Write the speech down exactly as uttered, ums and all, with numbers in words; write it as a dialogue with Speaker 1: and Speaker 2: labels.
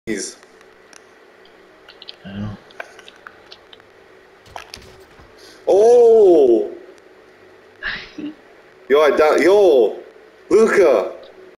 Speaker 1: Jeez.
Speaker 2: Oh.
Speaker 1: Oh! Yo, I down. Yo! Luca!